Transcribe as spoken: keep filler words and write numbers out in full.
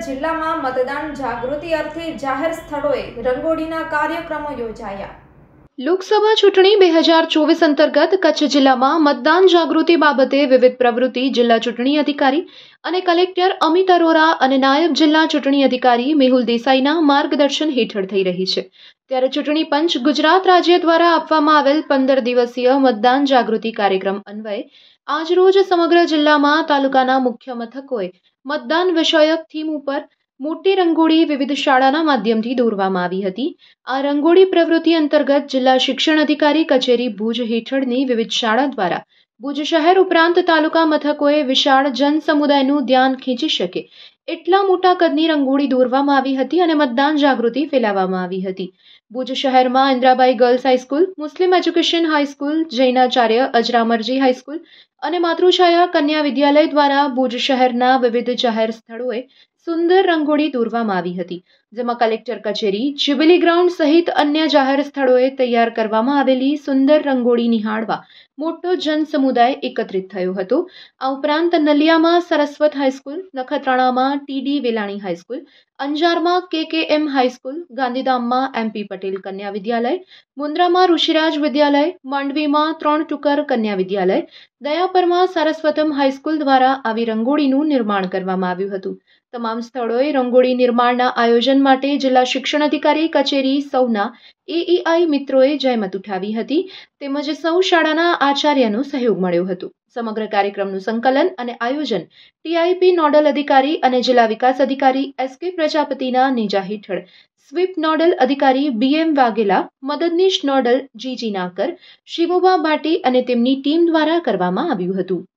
જિલ્લામાં મતદાન જાગૃતિ અર્થે જાહેર સ્થળોએ રંગોળીના કાર્યક્રમો યોજાયા। લોકસભા ચૂંટણી બે હજાર ચોવીસ અંતર્ગત કચ્છ જિલ્લામાં મતદાન જાગૃતિ બાબતે વિવિધ પ્રવૃત્તિ જિલ્લા ચૂંટણી અધિકારી અને કલેક્ટર અમિત અરોરા અને નાયબ જિલ્લા ચૂંટણી અધિકારી મેહુલ દેસાઈના માર્ગદર્શન હેઠળ થઈ રહી છે। ત્યારે ચૂંટણી પંચ ગુજરાત રાજ્ય દ્વારા આપવામાં આવેલ પંદર દિવસીય મતદાન જાગૃતિ કાર્યક્રમ અન્વયે આજરોજ સમગ્ર જિલ્લામાં તાલુકાના મુખ્ય મથકોએ મતદાન વિષયક થીમ ઉપર મોટી રંગોળી વિવિધ શાળાના માધ્યમથી દોરવામાં આવી હતી। આ રંગોળી પ્રવૃત્તિ અંતર્ગત જિલ્લા શિક્ષણ અધિકારી કચેરી ભુજ હેઠળની વિવિધ શાળા દ્વારા ભુજ શહેર ઉપરાંત તાલુકા મથકોએ વિશાળ જન સમુદાયનું ધ્યાન ખેંચી શકે એટલા મોટા કદની રંગોળી દોરવામાં આવી હતી અને મતદાન જાગૃતિ ફેલાવવામાં આવી હતી। ભુજ શહેરમાં Indrabai girls high school, Muslim education high school, Jainacharya Ajramarji high school અને માતૃછાયા કન્યા વિદ્યાલય દ્વારા ભુજ શહેરના વિવિધ જાહેર સ્થળોએ સુંદર રંગોળી દોરવામાં આવી હતી, જેમાં કલેક્ટર કચેરી, જ્યુબિલી ગ્રાઉન્ડ સહિત અન્ય જાહેર સ્થળોએ તૈયાર કરવામાં આવેલી સુંદર રંગોળી નિહાળવા મોટો જન સમુદાય એકત્રિત થયો હતો। આ ઉપરાંત નલિયામાં સરસ્વત હાઈસ્કૂલ, નખત્રાણામાં ટીડી વેલાણી હાઈસ્કૂલ, અંજારમાં કેકેએમ હાઈસ્કૂલ, ગાંધીધામમાં એમપી પટેલ કન્યા વિદ્યાલય, મુન્દ્રામાં ઋષિરાજ વિદ્યાલય, માંડવીમાં ત્રણ ટુકર કન્યા વિદ્યાલય, દયાપરમાં સારસ્વતમ હાઈસ્કૂલ દ્વારા આવી રંગોળીનું નિર્માણ કરવામાં આવ્યું હતું। તમામ સ્થળોએ રંગોળી નિર્માણના આયોજન માટે જિલ્લા શિક્ષણ અધિકારી કચેરી સૌના એઈઆઈ મિત્રોએ જહેમત ઉઠાવી હતી, તેમજ સૌ શાળાના આચાર્યનો સહયોગ મળ્યો હતો। સમગ્ર કાર્યક્રમનું સંકલન અને આયોજન ટીઆઈપી નોડલ અધિકારી અને જિલ્લા વિકાસ અધિકારી એસકે પ્રજાપતિના નેજા હેઠળ સ્વીપ નોડલ અધિકારી બીએમ વાઘેલા, મદદનીશ નોડલ જીજી નાકર, શિવોબા ભાટી અને તેમની ટીમ દ્વારા કરવામાં આવ્યું હતું।